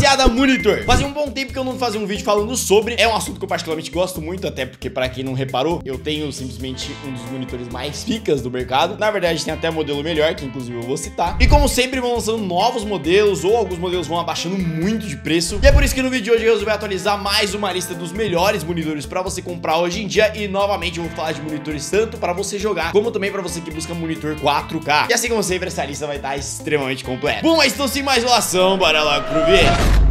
Rapaziada, monitor. Fazia um bom tempo que eu não fazia um vídeo falando sobre. É um assunto que eu particularmente gosto muito, até porque, pra quem não reparou, eu tenho simplesmente um dos monitores mais picas do mercado. Na verdade, tem até modelo melhor, que inclusive eu vou citar. E como sempre, vão lançando novos modelos, ou alguns modelos vão abaixando muito de preço. E é por isso que no vídeo de hoje eu resolvi atualizar mais uma lista dos melhores monitores pra você comprar hoje em dia. E novamente eu vou falar de monitores tanto pra você jogar, como também pra você que busca monitor 4K. E assim como sempre, essa lista vai estar extremamente completa. Bom, mas então sem mais enrolação, bora lá pro vídeo.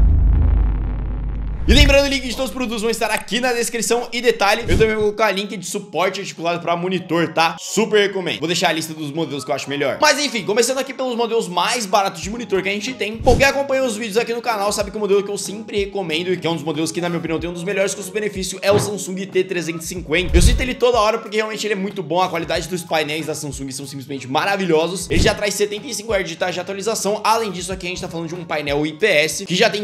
E lembrando, o link de todos os produtos vão estar aqui na descrição. E detalhe, eu também vou colocar link de suporte articulado para monitor, tá? Super recomendo. Vou deixar a lista dos modelos que eu acho melhor. Mas enfim, começando aqui pelos modelos mais baratos de monitor que a gente tem. Bom, quem acompanha os vídeos aqui no canal sabe que o modelo que eu sempre recomendo, e que é um dos modelos que na minha opinião tem um dos melhores custo-benefício, é o Samsung T350. Eu cito ele toda hora porque realmente ele é muito bom. A qualidade dos painéis da Samsung são simplesmente maravilhosos. Ele já traz 75 Hz de taxa de atualização. Além disso, aqui a gente tá falando de um painel IPS que já tem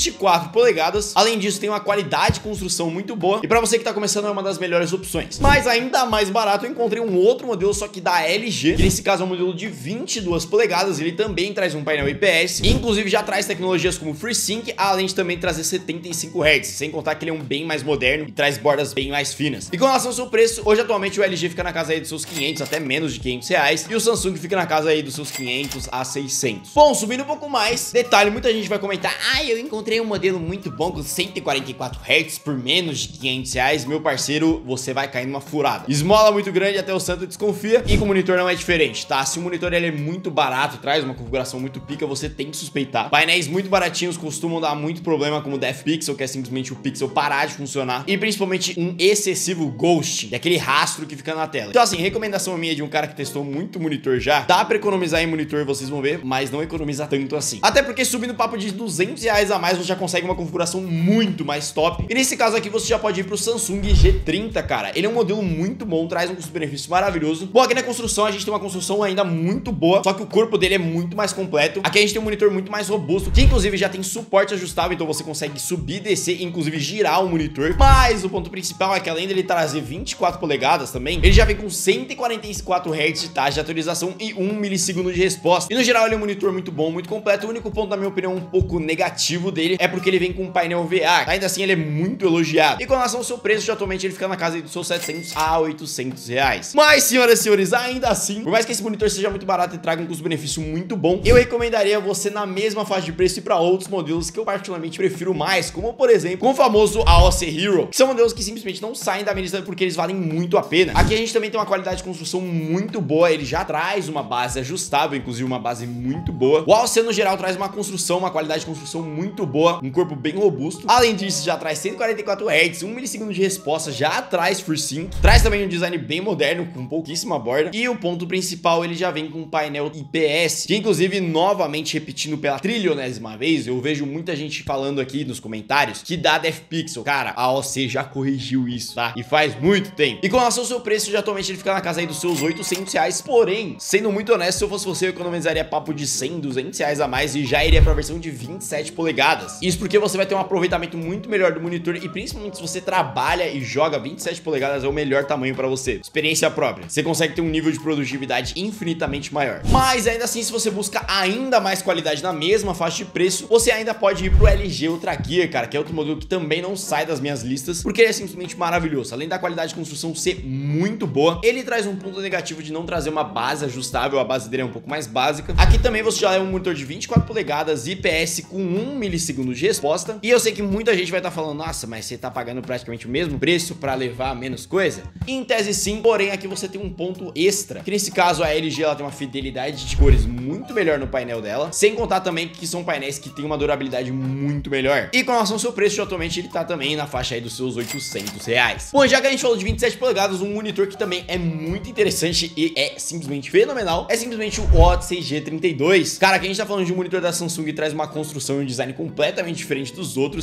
24 polegadas. Além disso, tem uma qualidade de construção muito boa. E pra você que tá começando, é uma das melhores opções. Mas ainda mais barato, eu encontrei um outro modelo, só que da LG, que nesse caso é um modelo de 22 polegadas. Ele também traz um painel IPS. E, inclusive, já traz tecnologias como FreeSync, além de também trazer 75 Hz. Sem contar que ele é um bem mais moderno e traz bordas bem mais finas. E com relação ao seu preço, hoje atualmente o LG fica na casa aí dos seus 500, até menos de 500 reais. E o Samsung fica na casa aí dos seus 500 a 600. Bom, subindo um pouco mais, detalhe, muita gente vai comentar: ah, eu encontrei um modelo muito bom com 144 Hz por menos de 500 reais. Meu parceiro, você vai cair numa furada. Esmola muito grande, até o santo desconfia. E com o monitor não é diferente, tá? Se o monitor ele é muito barato, traz uma configuração muito pica, você tem que suspeitar. Painéis muito baratinhos costumam dar muito problema, como o Death Pixel, que é simplesmente o pixel parar de funcionar. E principalmente um excessivo ghosting, aquele rastro que fica na tela. Então assim, recomendação minha de um cara que testou muito monitor já: dá pra economizar em monitor, vocês vão ver, mas não economiza tanto assim. Até porque subindo papo de 200 reais a mais, você já consegue uma configuração muito mais top. E nesse caso aqui você já pode ir pro Samsung G30, cara. Ele é um modelo muito bom, traz um custo-benefício maravilhoso. Bom, aqui na construção a gente tem uma construção ainda muito boa, só que o corpo dele é muito mais completo. Aqui a gente tem um monitor muito mais robusto, que inclusive já tem suporte ajustável, então você consegue subir, descer, inclusive girar o monitor. Mas o ponto principal é que além dele trazer 24 polegadas também, ele já vem com 144 Hz de taxa de atualização e 1 milissegundo de resposta. E no geral ele é um monitor muito bom, muito completo. O único ponto, na minha opinião, um pouco negativo dele é porque ele vem com um painel VA. Ainda assim ele é muito elogiado. E com relação ao seu preço, atualmente ele fica na casa dos seus 700 a 800 reais. Mas, senhoras e senhores, ainda assim, por mais que esse monitor seja muito barato e traga um custo-benefício muito bom, eu recomendaria você, na mesma faixa de preço, ir para outros modelos que eu particularmente prefiro mais, como por exemplo, o famoso AOC Hero, que são modelos que simplesmente não saem da minha lista porque eles valem muito a pena. Aqui a gente também tem uma qualidade de construção muito boa, ele já traz uma base ajustável, inclusive uma base muito boa. O AOC no geral traz uma construção, uma qualidade de construção muito boa, um corpo bem robusto. Além disso, já traz 144 Hz, 1 milissegundo de resposta, já traz FreeSync, traz também um design bem moderno, com pouquíssima borda. E o ponto principal, ele já vem com um painel IPS, que inclusive, novamente repetindo pela trilionésima vez, eu vejo muita gente falando aqui nos comentários que dá Death Pixel. Cara, a AOC já corrigiu isso, tá? E faz muito tempo. E com relação ao seu preço, já atualmente ele fica na casa aí dos seus 800 reais. Porém, sendo muito honesto, se eu fosse você, eu economizaria papo de 100, 200 reais a mais e já iria pra versão de 27 polegadas. Isso porque você vai ter um aproveitamento muito melhor do monitor e principalmente se você trabalha e joga, 27 polegadas é o melhor tamanho pra você. Experiência própria. Você consegue ter um nível de produtividade infinitamente maior. Mas ainda assim, se você busca ainda mais qualidade na mesma faixa de preço, você ainda pode ir pro LG Ultra Gear, cara, que é outro modelo que também não sai das minhas listas, porque ele é simplesmente maravilhoso. Além da qualidade de construção ser muito boa, ele traz um ponto negativo de não trazer uma base ajustável, a base dele é um pouco mais básica. Aqui também você já leva um monitor de 24 polegadas, IPS com 1 milissegundo de resposta. E eu sei que muita gente vai estar falando: nossa, mas você tá pagando praticamente o mesmo preço pra levar menos coisa? Em tese sim, porém aqui você tem um ponto extra, que nesse caso a LG ela tem uma fidelidade de cores muito melhor no painel dela, sem contar também que são painéis que tem uma durabilidade muito melhor. E com relação ao seu preço, atualmente ele tá também na faixa aí dos seus 800 reais. Bom, já que a gente falou de 27 polegadas, um monitor que também é muito interessante e é simplesmente fenomenal, é simplesmente o Odyssey G32. Cara, aqui a gente tá falando de um monitor da Samsung que traz uma construção e um design completamente diferente dos outros,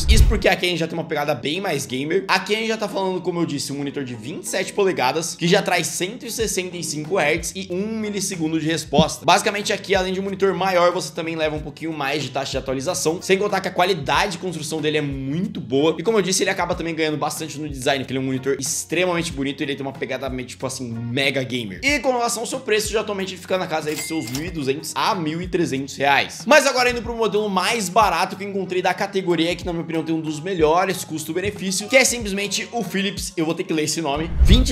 Isso porque aqui a gente já tem uma pegada bem mais gamer. Aqui a gente já tá falando, como eu disse, um monitor de 27 polegadas, que já traz 165 Hz e 1 milissegundo de resposta. Basicamente aqui, além de um monitor maior, você também leva um pouquinho mais de taxa de atualização, sem contar que a qualidade de construção dele é muito boa. E como eu disse, ele acaba também ganhando bastante no design, porque ele é um monitor extremamente bonito e ele tem uma pegada meio, tipo assim, mega gamer. E com relação ao seu preço, já atualmente ele fica na casa aí dos seus 1.200 a 1.300 reais. Mas agora indo pro modelo mais barato que eu encontrei da categoria, que na minha opinião tem um dos melhores custo-benefício, que é simplesmente o Philips, eu vou ter que ler esse nome,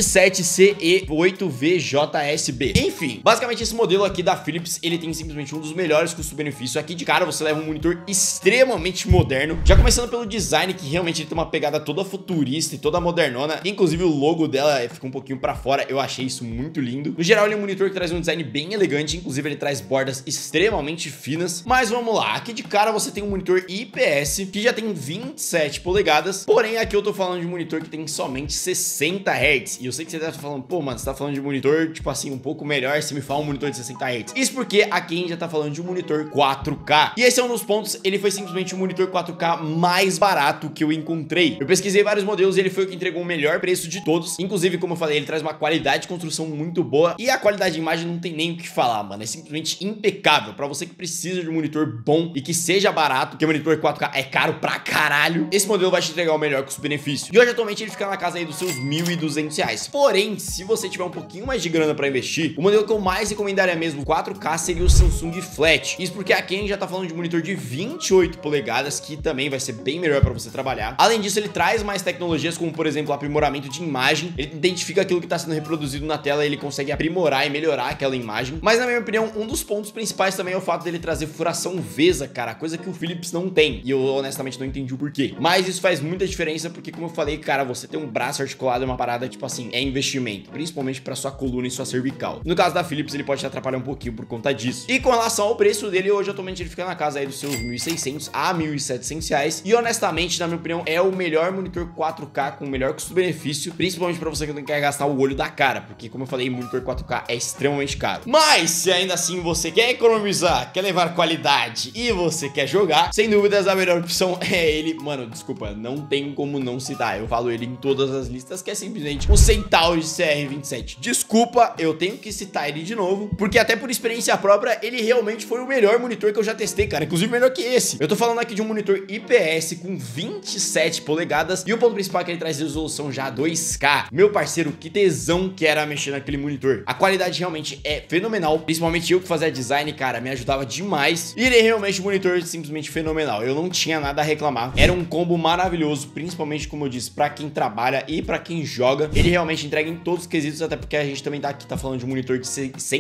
27CE8VJSB. Enfim, basicamente esse modelo aqui da Philips, ele tem simplesmente um dos melhores custo-benefício. Aqui de cara você leva um monitor extremamente moderno, já começando pelo design, que realmente ele tem uma pegada toda futurista e toda modernona. Inclusive o logo dela fica um pouquinho pra fora, eu achei isso muito lindo. No geral ele é um monitor que traz um design bem elegante, inclusive ele traz bordas extremamente finas. Mas vamos lá, aqui de cara você tem um monitor IPS, que já tem 27 polegadas, porém aqui eu tô falando de um monitor que tem somente 60 Hz. E eu sei que você deve estar falando, pô mano, você tá falando de um monitor, tipo assim, um pouco melhor, se me fala um monitor de 60 Hz. Isso porque aqui a gente já tá falando de um monitor 4K. E esse é um dos pontos, ele foi simplesmente o monitor 4K mais barato que eu encontrei. Eu pesquisei vários modelos e ele foi o que entregou o melhor preço de todos. Inclusive, como eu falei, ele traz uma qualidade de construção muito boa e a qualidade de imagem não tem nem o que falar, mano. É simplesmente impecável. Pra você que precisa de um monitor bom e que seja barato, porque o monitor 4K é caro pra caralho, esse modelo vai te entregar o melhor custo-benefício. E hoje, atualmente, ele fica na casa aí dos seus 1.200 reais. Porém, se você tiver um pouquinho mais de grana pra investir, o modelo que eu mais recomendaria mesmo 4K seria o Samsung Flat. Isso porque aqui a gente já tá falando de um monitor de 28 polegadas, que também vai ser bem melhor pra você trabalhar. Além disso, ele traz mais tecnologias, como por exemplo, aprimoramento de imagem. Ele identifica aquilo que tá sendo reproduzido na tela e ele consegue aprimorar e melhorar aquela imagem. Mas na minha opinião, um dos pontos principais também é o fato dele trazer furação VESA, cara, coisa que o Philips não tem. E eu honestamente não entendi o porquê. Mas isso faz muita diferença porque, como eu falei, cara, você ter um braço articulado é uma parada, tipo assim, é investimento, principalmente pra sua coluna e sua cervical. No caso da Philips, ele pode te atrapalhar um pouquinho por conta disso. E com relação ao preço dele, hoje atualmente ele fica na casa aí dos seus 1.600 a 1.700 reais. E honestamente, na minha opinião, é o melhor monitor 4K com o melhor custo-benefício, principalmente pra você que não quer gastar o olho da cara, porque como eu falei, monitor 4K é extremamente caro. Mas se ainda assim você quer economizar, quer levar qualidade e você quer jogar, sem dúvidas a melhor opção é ele. Mano, desculpa, não tem como não citar, eu falo ele em todas as listas, que é simplesmente o Centauri CR27. Desculpa, eu tenho que citar ele de novo, porque até por experiência própria, ele realmente foi o melhor monitor que eu já testei, cara, inclusive melhor que esse. Eu tô falando aqui de um monitor IPS com 27 polegadas e o ponto principal é que ele traz resolução já 2K. Meu parceiro, que tesão que era mexer naquele monitor. A qualidade realmente é fenomenal, principalmente eu que fazia design, cara, me ajudava demais. E ele é realmente um monitor simplesmente fenomenal. Eu não tinha nada a reclamar. Era um combo maravilhoso, principalmente, como eu disse, pra quem trabalha e pra quem joga. Ele realmente entrega em todos os quesitos, até porque a gente também tá aqui, tá falando de um monitor de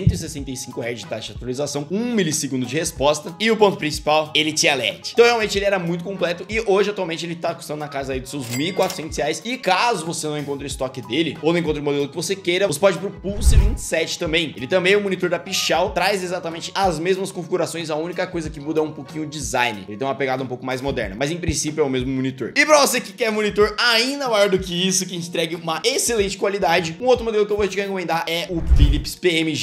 165 Hz de taxa de atualização, 1 milissegundo de resposta. E o ponto principal, ele tinha LED. Então realmente ele era muito completo e hoje atualmente ele tá custando na casa aí dos seus 1.400 reais. E caso você não encontre o estoque dele ou não encontre o modelo que você queira, você pode ir pro Pulse 27 também. Ele também é um monitor da Pichau, traz exatamente as mesmas configurações, a única coisa que muda é um pouquinho o design. Ele tem uma pegada um pouco mais moderna, mas em princípio é o mesmo monitor. E pra você que quer monitor ainda maior do que isso, que entregue uma excelente qualidade, um outro modelo que eu vou te recomendar é o Philips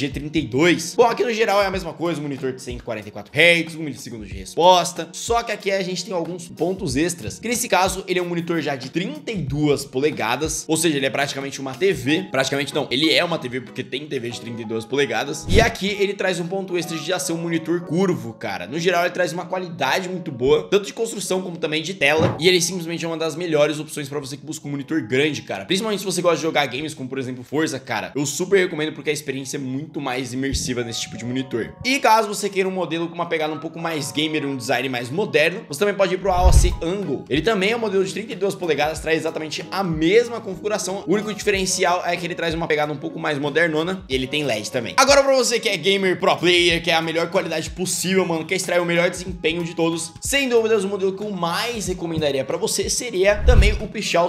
PMG32. Bom, aqui no geral é a mesma coisa, um monitor de 144 Hz, 1 milissegundo de resposta, só que aqui a gente tem alguns pontos extras, que nesse caso ele é um monitor já de 32 polegadas, ou seja, ele é praticamente uma TV, praticamente não, ele é uma TV porque tem TV de 32 polegadas, e aqui ele traz um ponto extra de já ser um monitor curvo, cara. No geral ele traz uma qualidade muito boa, tanto de construção como também de tela, e ele simplesmente é uma das melhores opções pra você que busca um monitor grande, cara, principalmente se você gosta de jogar games como por exemplo Forza, cara, eu super recomendo porque a experiência é muito mais imersiva nesse tipo de monitor. E caso você queira um modelo com uma pegada um pouco mais gamer, um design mais moderno, você também pode ir pro AOC Angle. Ele também é um modelo de 32 polegadas, traz exatamente a mesma configuração, o único diferencial é que ele traz uma pegada um pouco mais modernona e ele tem LED também. Agora pra você que é gamer pro player, que é a melhor qualidade possível, mano, quer extrair o melhor desempenho de todos, sem dúvidas o modelo que eu mais recomendaria pra você seria também o Pichau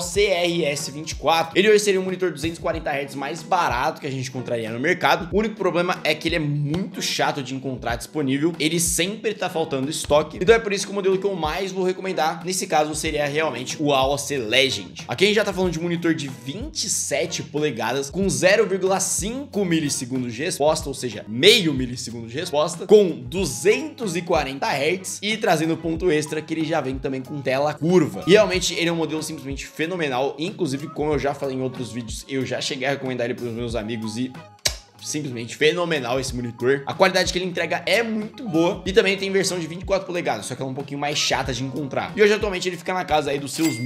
CRS24. Ele hoje seria um monitor 240 Hz mais barato que a gente encontraria no mercado. O único problema é que ele é muito chato de encontrar disponível, ele sempre tá faltando estoque, então é por isso que o modelo que eu mais vou recomendar nesse caso seria realmente o AOC Legend. Aqui a gente já tá falando de um monitor de 27 polegadas com 0,5 milissegundos de resposta, ou seja, meio milissegundo de resposta, com 240 Hz e trazendo ponto extra que ele já vem também com tela curva. E realmente ele é um modelo simplesmente fenomenal. Inclusive, como eu já falei em outros vídeos, eu já cheguei a recomendar ele para os meus amigos e simplesmente fenomenal esse monitor. A qualidade que ele entrega é muito boa. E também tem versão de 24 polegadas, só que ela é um pouquinho mais chata de encontrar. E hoje atualmente ele fica na casa aí dos seus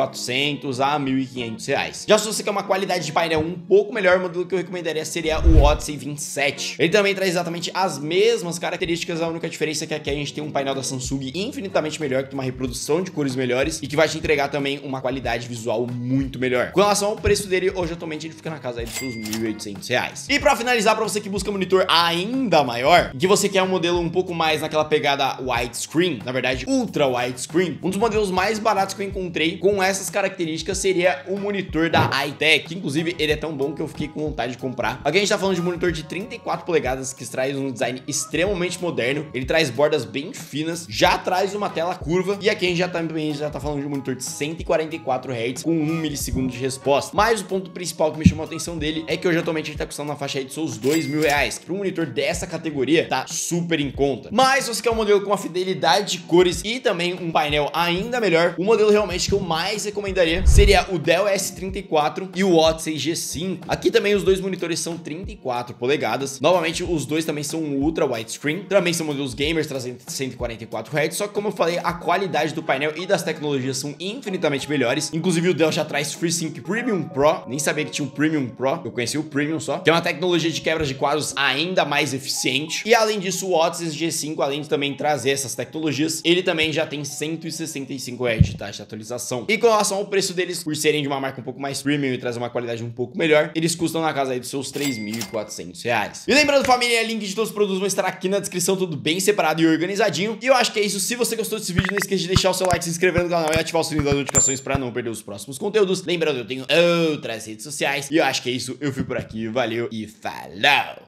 1.400 a 1.500 reais. Já se você quer uma qualidade de painel um pouco melhor, o modelo que eu recomendaria seria o Odyssey 27. Ele também traz exatamente as mesmas características, a única diferença é que aqui a gente tem um painel da Samsung infinitamente melhor, que tem uma reprodução de cores melhores e que vai te entregar também uma qualidade visual muito melhor. Com relação ao preço dele, hoje atualmente ele fica na casa aí dos seus 1.800 reais. E pra finalizar, para você que busca um monitor ainda maior, que você quer um modelo um pouco mais naquela pegada widescreen, na verdade ultra widescreen, um dos modelos mais baratos que eu encontrei com essas características seria o monitor da iTech, que inclusive ele é tão bom que eu fiquei com vontade de comprar. Aqui a gente tá falando de um monitor de 34 polegadas que traz um design extremamente moderno, ele traz bordas bem finas, já traz uma tela curva e aqui a gente já tá falando de um monitor de 144 Hz com 1 milissegundo de resposta. Mas o ponto principal que me chamou a atenção dele é que hoje atualmente ele tá custando na faixa aí de seus R$2.000, que para um monitor dessa categoria tá super em conta. Mas se você quer um modelo com uma fidelidade de cores e também um painel ainda melhor, o modelo realmente que eu mais recomendaria seria o Dell S34 e o Odyssey G5. Aqui também os dois monitores são 34 polegadas. Novamente, os dois também são ultra widescreen. Também são modelos gamers, trazendo 144 Hz. Só que como eu falei, a qualidade do painel e das tecnologias são infinitamente melhores. Inclusive o Dell já traz FreeSync Premium Pro. Nem sabia que tinha um Premium Pro. Eu conheci o Premium só. Que é uma tecnologia de quebra de quadros ainda mais eficiente. E além disso, o Odyssey G5, além de também trazer essas tecnologias, ele também já tem 165 Hz de taxa de atualização. E com relação ao preço deles, por serem de uma marca um pouco mais premium e trazer uma qualidade um pouco melhor, eles custam na casa aí dos seus R$3.400. E lembrando, família, link de todos os produtos vão estar aqui na descrição, tudo bem separado e organizadinho. E eu acho que é isso. Se você gostou desse vídeo, não esqueça de deixar o seu like, se inscrever no canal e ativar o sininho das notificações para não perder os próximos conteúdos. Lembrando, eu tenho outras redes sociais. E eu acho que é isso. Eu fui por aqui, valeu e falou!